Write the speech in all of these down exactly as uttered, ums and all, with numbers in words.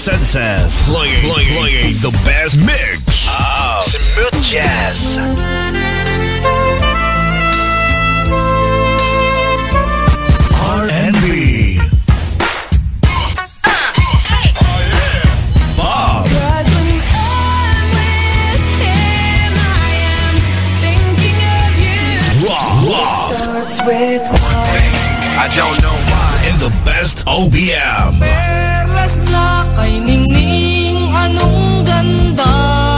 senses. Playing, playing, playing the best mix of smooth jazz. R and B. Bob. Rock. Starts with I don't know why. In the best O B M. Perlas na kay ningning anong ganda.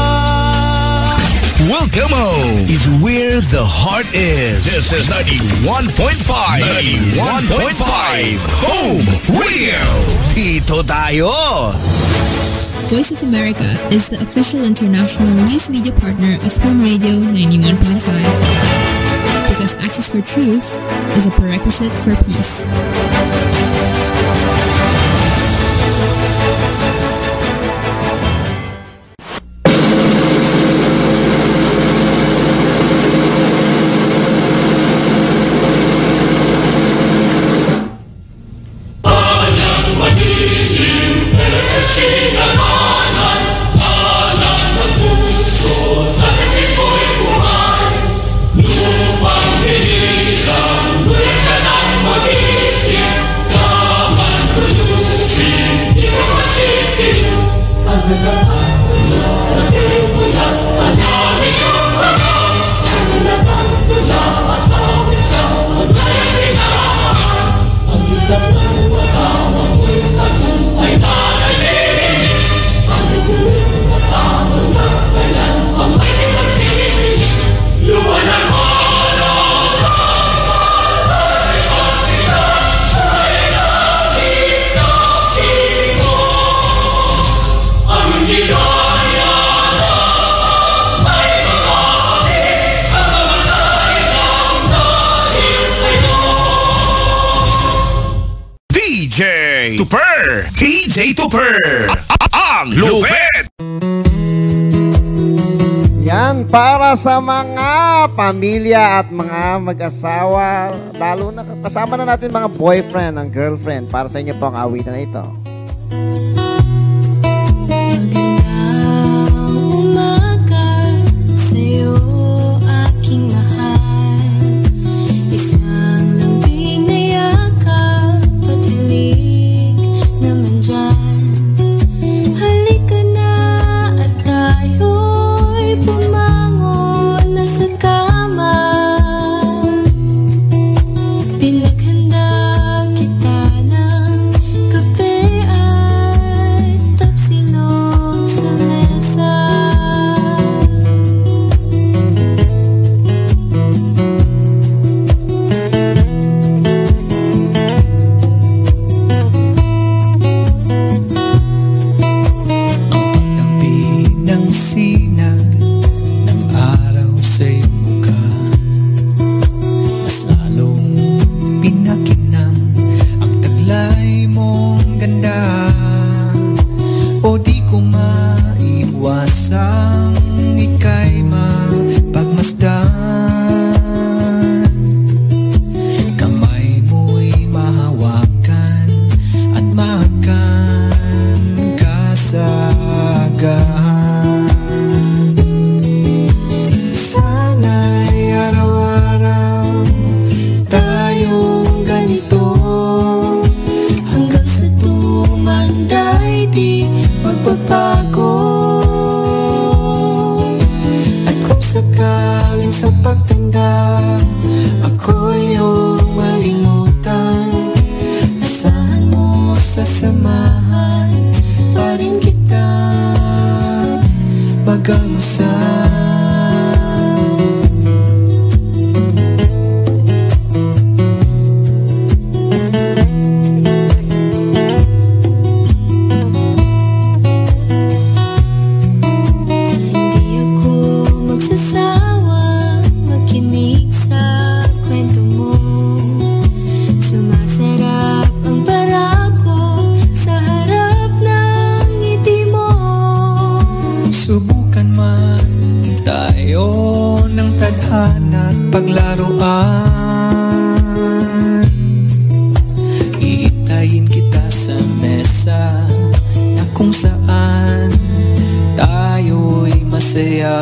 Welcome home is where the heart is. This is ninety-one point five. ninety-one point five. Home Radio. Dito tayo. Voice of America is the official international news media partner of Home Radio ninety-one point five. Because access for truth is a prerequisite for peace. Tupper! D J Tupper! Ang lupit! Yan, para sa mga pamilya at mga mag-asawa, lalo na kasama na natin mga boyfriend and girlfriend, para sa inyo po ang awitan na ito. Magandang umaga sa'yo, aking mahal. Isang lambing na yakap at halik naman dyan. Halika na at tayo'y bumangon na sa kama. Pinaghanda kita ng kape at tapsilog sa mesa. Pagdampi ng sinag ng araw sa iyong mukha, mas lalong pinakinang ang taglay mong ganda. O di ko maiwasang ika'y mapagmasdan. Kamay mo'y mahawakan at mahagan ka sa agahan. Sana'y araw-araw tayong ganito, hanggang sa tumanda'y di magbabago. At kung sakaling sa pagtanda ako'y iyong malimutan, asahan mo sasamahan pa rin kita mag-almusal. Hindi ako magsasawa makinig sa kwento mo. Sumasarap ang barako sa harap ng ngiti mo. Subukan man tayo ng tadhana at paglaruan. Ihintayin kita sa mesa na kung saan tayo'y masaya.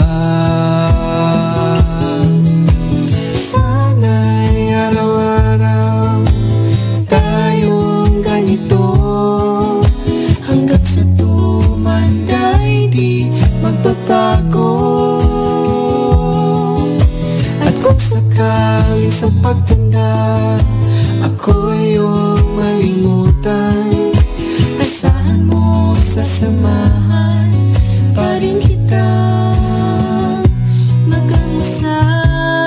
Sana'y araw-araw tayong ganito, hanggang sa tumanda'y di magbabago. At kung sakaling sa pagtanda ako'y iyong malimutan, asahan mo sasamahan pa rin kita magkamusahan.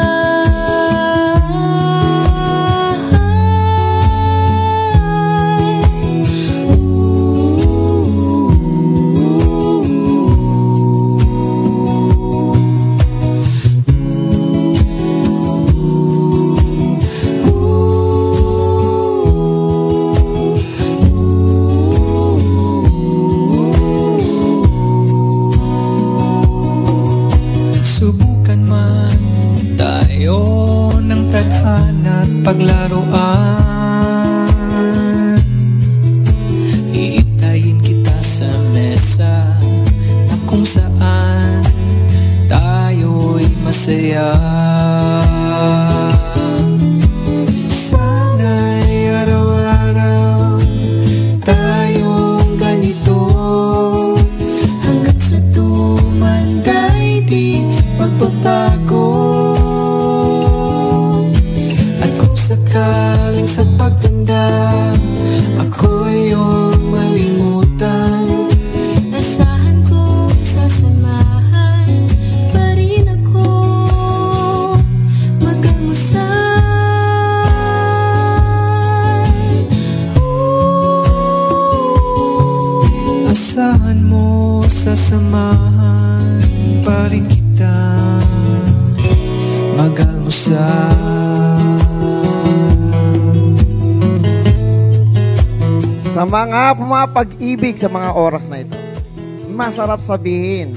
Subukan man tayo ng tadhana at paglaruan, iitayin kita sa mesa na kung saan tayo'y masaya. Sana'y araw-araw tayong ganito, hanggang sa tumanda'y di magbabago. At kung sakaling sa pagtanda ako'y iyong malimutan, Asahan kong sasamahan pa rin ako magkamusahan. asahan mo sasamahan pa rin kita mag-almusal. Sa mga pumapag-ibig sa mga oras na ito, masarap sabihin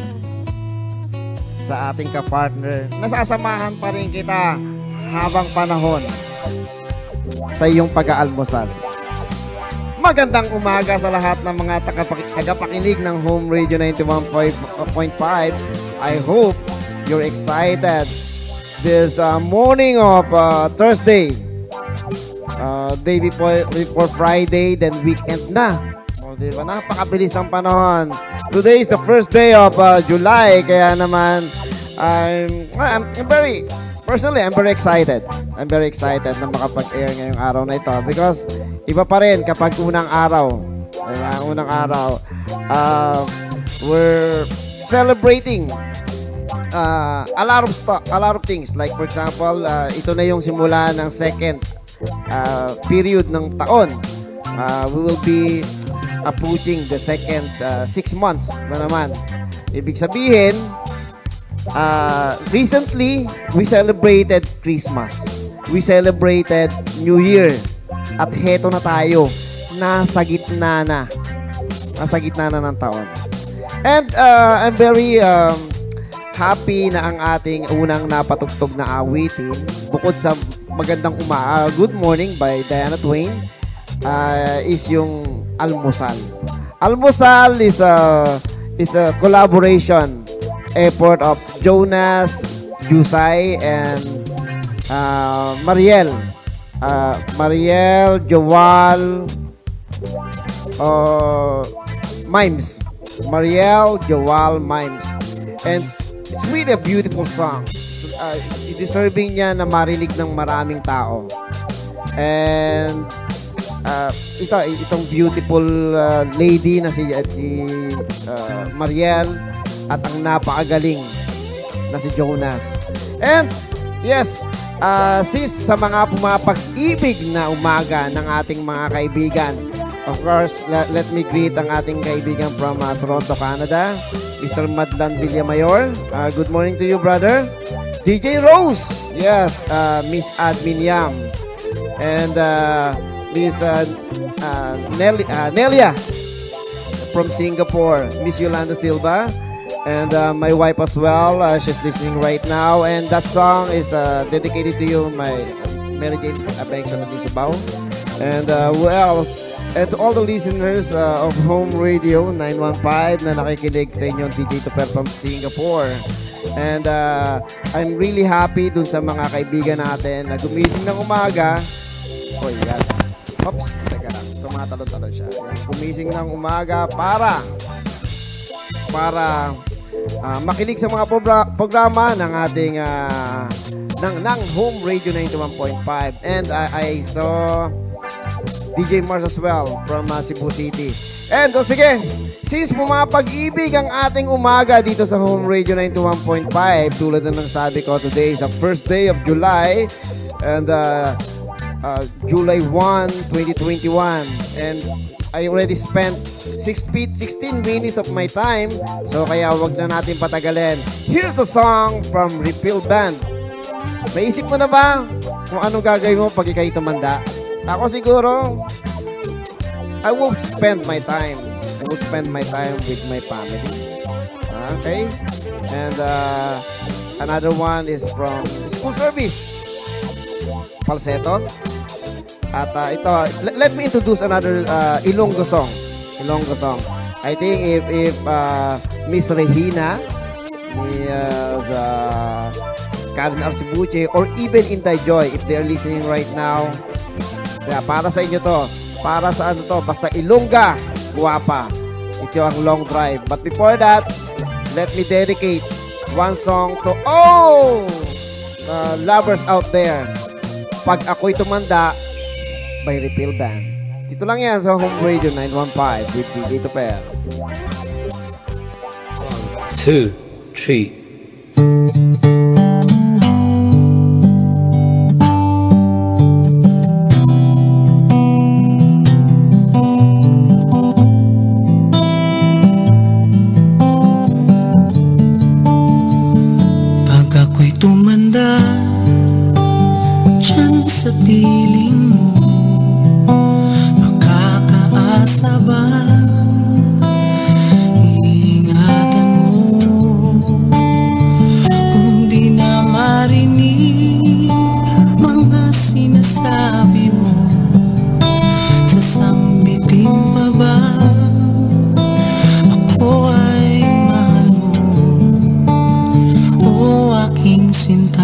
sa ating kapartner na sasamahan pa rin kita habang panahon sa iyong pag-aalmusal. Magandang umaga sa lahat ng mga tagapakinig ng Home Radio ninety-one point five. I hope you're excited this uh, morning of uh, Thursday. Uh, day before, before Friday, then weekend na. O, diba? Napakabilis ng panahon. Today is the first day of uh, July, kaya naman I'm, I'm, I'm very, personally, I'm very excited. I'm very excited na makapag-air ngayong araw na ito because iba pa rin kapag unang araw. Diba? Unang araw. Uh, we're celebrating uh, a lot of stuff, a lot of things. Like for example, uh, ito na yung simula ng second Uh, period ng taon. Uh, we will be approaching the second uh, six months na naman. Ibig sabihin, uh, recently, we celebrated Christmas. We celebrated New Year. At heto na tayo. Nasa gitna na. Nasa gitna na ng taon. And uh, I'm very um, happy na ang ating unang napatugtog na awitin, bukod sa magandang uma, uh, Good Morning by Diana Twain, uh, is yung Almusal. Almusal is a is a collaboration effort of Jonas, Jusay, and uh, Mariel. Uh, Mariel, Joal, uh, Mimes. Mariel, Joal, Mimes. And it's really a beautiful song. Uh, deserving niya na marinig ng maraming tao. And uh, ito, itong beautiful uh, lady na si, uh, si uh, Mariel at ang napakagaling na si Jonas. And yes, uh, sis, sa mga pumapag-ibig na umaga ng ating mga kaibigan, of course, let, let me greet ang ating kaibigan from uh, Toronto, Canada, Mister Madlan Villamayor. Uh, good morning to you, brother. D J Rose, yes, uh, Miss Admin Yam, and uh, Miss uh, uh, Nelly, uh, Nelia from Singapore, Miss Yolanda Silva, and uh, my wife as well. Uh, she's listening right now, and that song is uh, dedicated to you, my Mary Jane Abengson Lisubao. And uh, who else? And to all the listeners uh, of Home Radio nine one five na nakikinig sa inyong D J Toper from Singapore. And uh, I'm really happy dun sa mga kaibigan natin na gumising ng umaga. Oh, yan. Oops, teka lang. Tumatalon-talon siya. Gumising ng umaga para para uh, makinig sa mga progra- programa ng ating uh, ng, ng Home Radio ninety-one point five. And I, I saw D J Mars as well from uh, Cebu City. And oh, sige, since pumapag-ibig ang ating umaga dito sa Home Radio ninety-one point five, tulad na ng sabi ko, today is the first day of July and uh, uh, July first, twenty twenty-one, and I already spent sixteen minutes of my time, so kaya wag na natin patagalin. Here's the song from Repeal Band. Naisip mo na ba kung anong gagawin mo pag ikay tumanda? Ako siguro, I will spend my time. I will spend my time with my family. Okay? And uh, another one is from School Service. Falsetto. At uh, ito, let, let me introduce another uh, Ilonggo song. Ilonggo song. I think if if uh, Miss Regina, Miss uh, Karen Arcibuche, or even Inday Joy, if they are listening right now, kaya para sa inyo to. Para sa ano to, basta Ilongga, guwapa. Ito ang Long Drive. But before that, let me dedicate one song to all uh, lovers out there. Pag Ako'y Tumanda by Repeal Band. Dito lang yan sa Home Radio nine one five with D J Toper. One, two, three. Tumanda dyan sa piling mo, makakaasa ba? Iingatan mo kung di na marinig mga sinasabi mo. Sasambitin pa ba ako ay mahal mo, o aking sinta?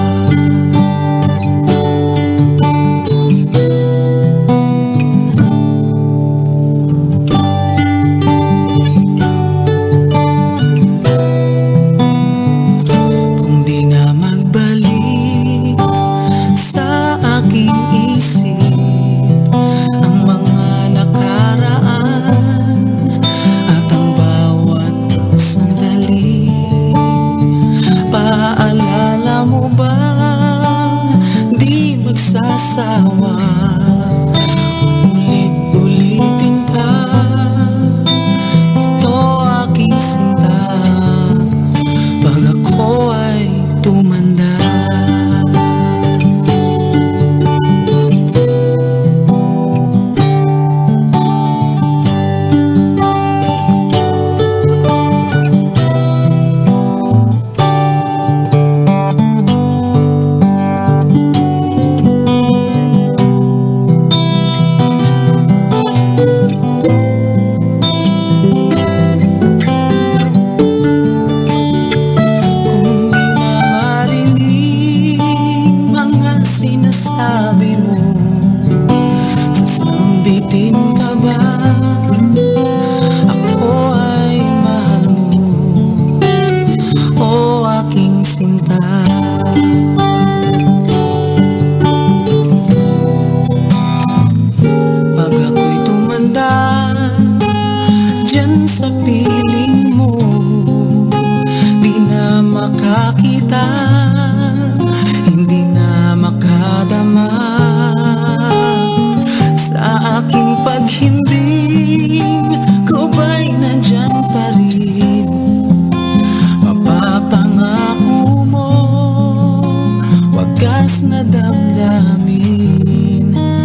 Kung di na magbalik sa aking isip ang mga nakaraan at ang bawat sandali, paalala mo ba di magsasawa, ulit-ulitin pa ito aking sinta pag ako ay tumanda.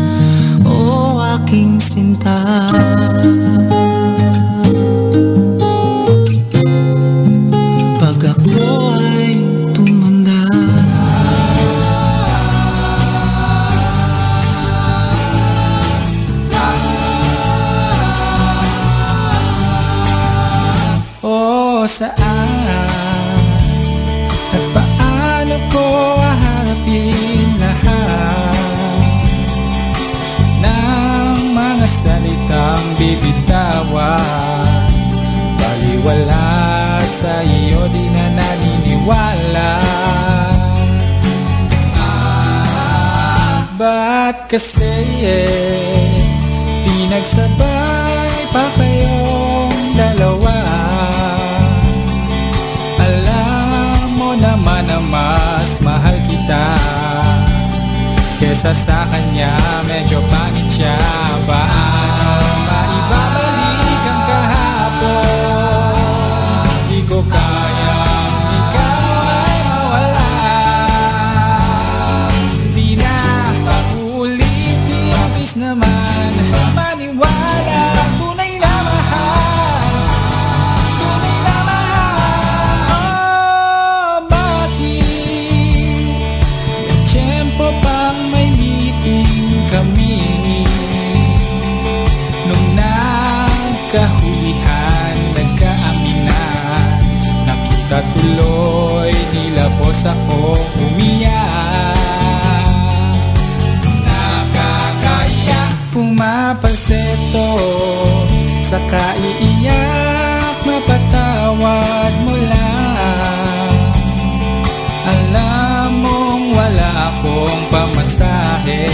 Sinta. wala sa iyo, di na naniniwala. Ba't kasi eh, pinagsabay pa kayong dalawa? Alam mo naman na mas mahal kita kesa sa kanya, medyo pangit siya. Paano maibabalik ang kahapon? Di ko kayang ikaw ay mawala. Di na uulitin, please naman maniwala. Tunay na mahal, tunay na mahal. Oh, bakit may tiyempo pang may meeting kami? Nung nagkahulihan, nagkaaminan, nakita tuloy nila po ako umiyak. Pumapalseto, saka iiyak, mapatawad mo lang. Alam mong wala akong pamasahe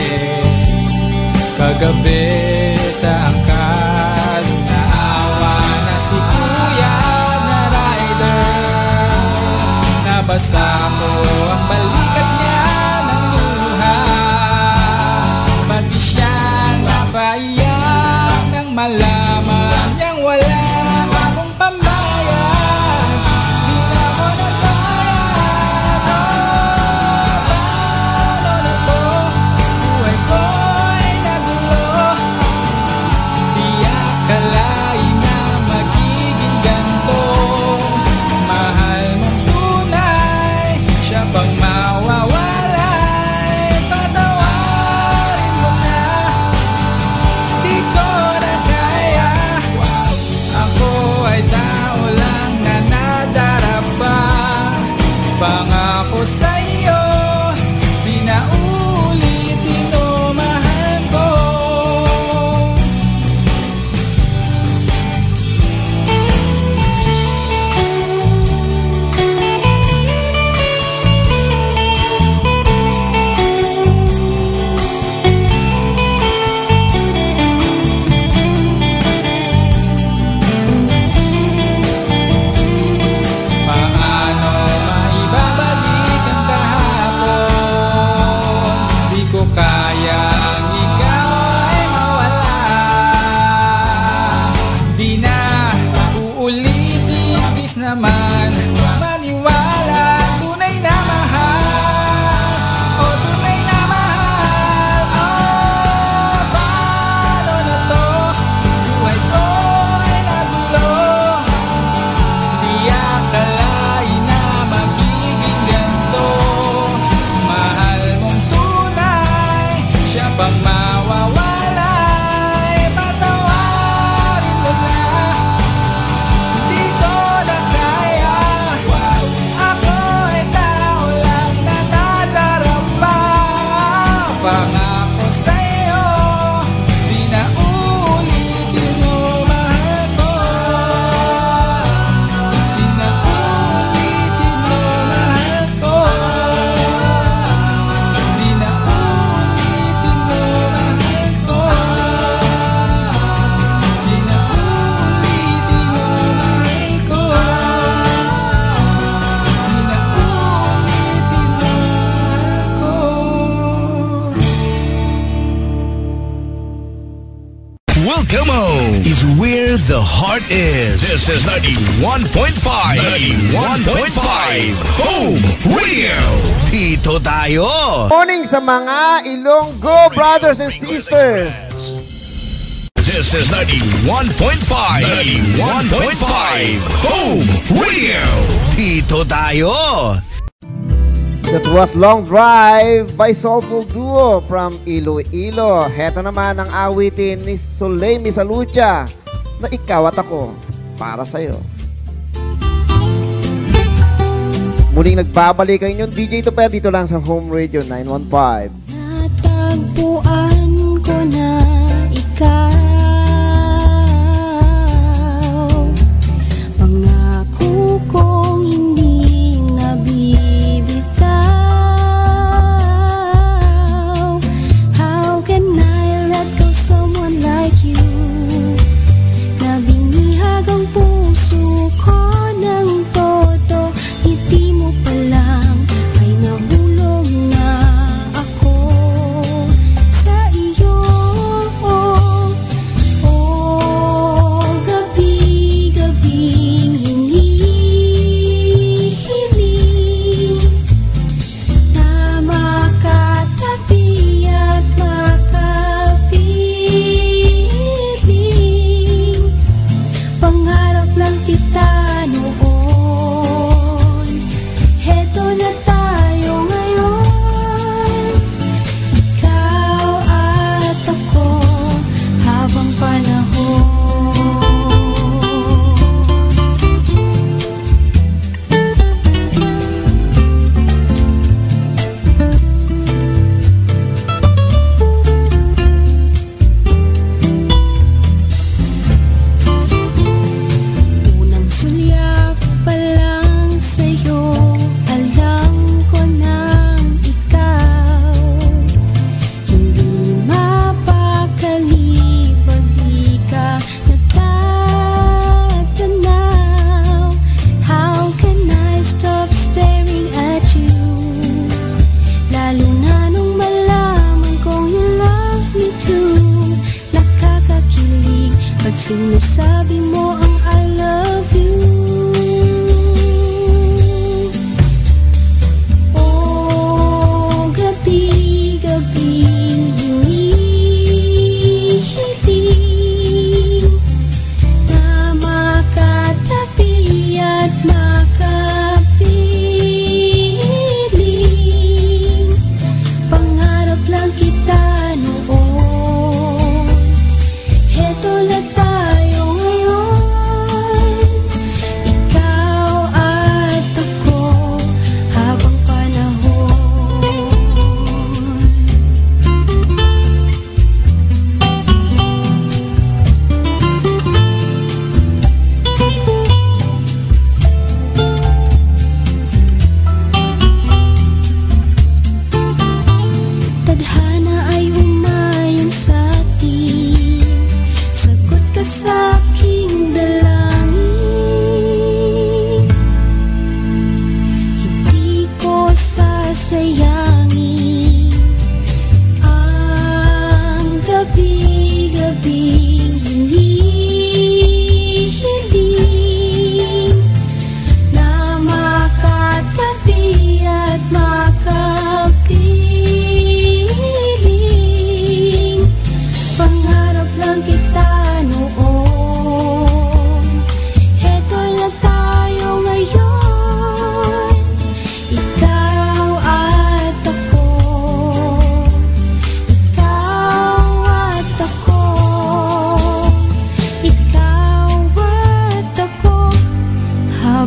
kagabi sa angkas. Naawa na si kuya na rider, nabasa ko ang balikat niya ng luha. Pati siya napaiyak nang malaman niyang wala akong pambayad. Di na ako nagbayad. Oh, paano na to? Buhay ko'y nagulo. Di akalain na magiging ganito. Mahal mong tunay, siya bang mawawalay? Patawarin mo na, di ko na kaya. Ako ay tao lang na nadarapa. Pangako sa'yo, di na ulitin o mahal ko. Paano maibabalik ang kahapon? Di ko kayang ikaw ay mawala. Di na uulitin, please naman maniwala. Tunay na mahal, oh tunay na mahal. Oh, paano na to? Buhay ko ay nagulo. Di akalain na magiging ganito. Mahal mong tunay, siya bang mawawalay? Patawarin mo na, di ko na kaya. Ako ay tao lang na nadarama. Pangako sa'yo, di na ulitin mo mahal ko. Di na ulitin mo mahal ko. Di na ulitin mo mahal ko. Di na ulitin mo mahal ko. Di na ulitin mo mahal ko. Welcome home is where the heart is. This is ninety-one point five. ninety-one point five. Home Radio. Dito tayo. Morning sa mga Ilonggo brothers and sisters. This is ninety-one point five. ninety-one point five. Home Radio. Dito tayo. That was Long Drive by Soulful Duo from Iloilo. Heto naman ang awitin ni Soleil Misalucha na Ikaw at Ako para sa'yo. Muling nagbabalik ang inyong D J Tupper dito lang sa Home Radio nine one five. Natagpuan ko na ikaw, mga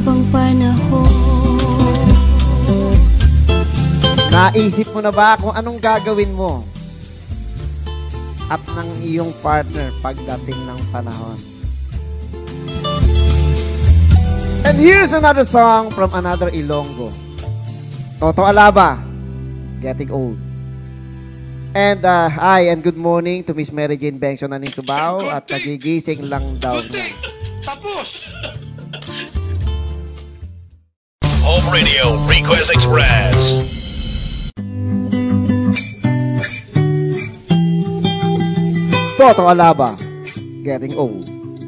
habang panahon. Naisip mo na ba kung anong gagawin mo at ng iyong partner pagdating ng panahon? And here's another song from another Ilonggo. Toto Alaba, Getting Old. And uh, hi and good morning to Miss Mary Jane Bengson na ning Subaw at nagigising lang daw niya. Tapos! Home Radio Request Express. Toto Alaba, Getting Old.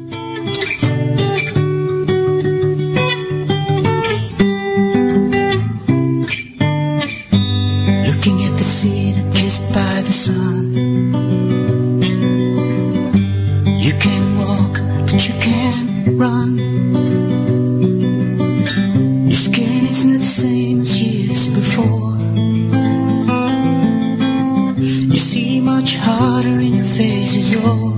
Looking at the sea that kissed by the sun. You can walk, but you can't run. Your skin isn't the same as years before. You see much harder and your face is old.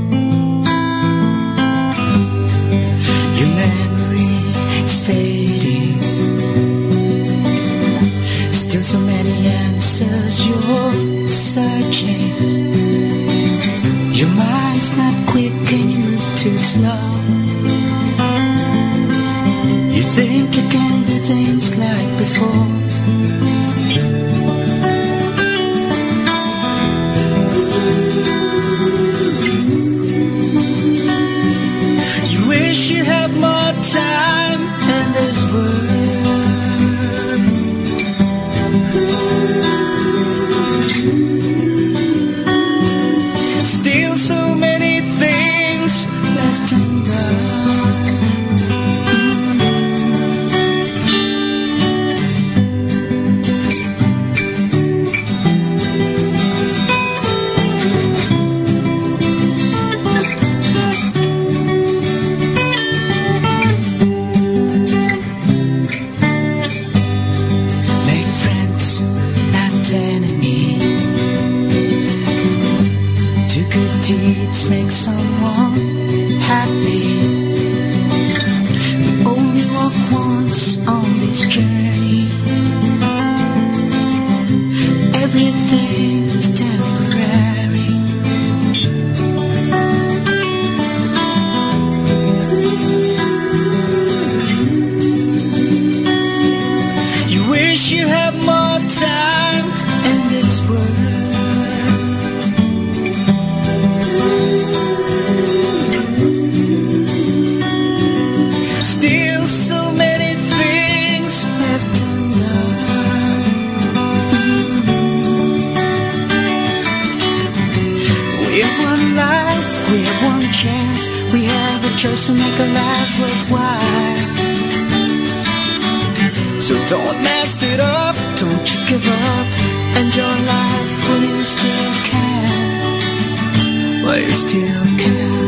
Your memory is fading. Still so many answers you're searching. Your mind's not quick and you move too slow. You think you can do things like before. You wish you had more time in this world. Still so many things left undone. Make friends, not enemy. Do good deeds, make someone happy. We only walk once on this journey. Everything is temporary. You wish you had more time in this world. Still so many things left undone. We have one life, we have one chance. We have a choice to make our lives worthwhile. So don't mess it up, don't you give up. Enjoy life while you still can. While you still can.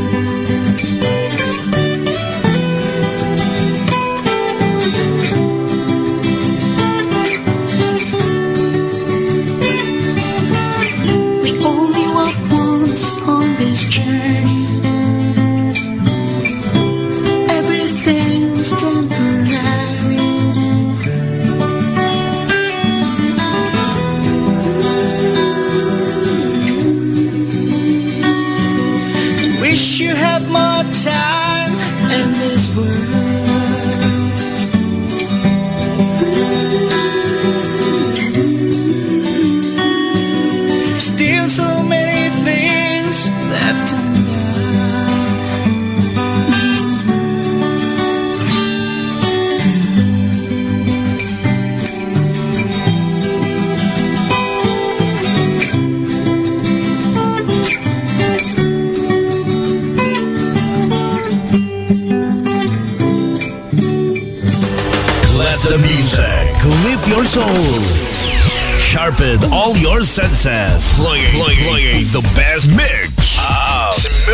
We only walk once on this journey. Everything's temporary. Wish you had more time in this world. Still so many things left undone. Let the music lift your soul. Sharpen all your senses. Playing, playing, playing the best mix. Ah,